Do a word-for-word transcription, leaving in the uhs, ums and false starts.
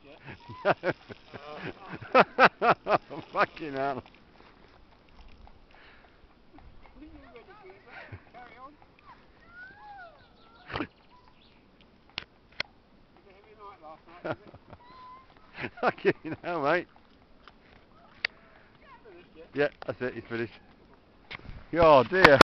yet. Fucking hell. You ready, Geezer? Carry on. It was a heavy night last night, wasn't it? Fucking hell, mate. Finished yet? Yeah, that's it, he's finished. Oh dear.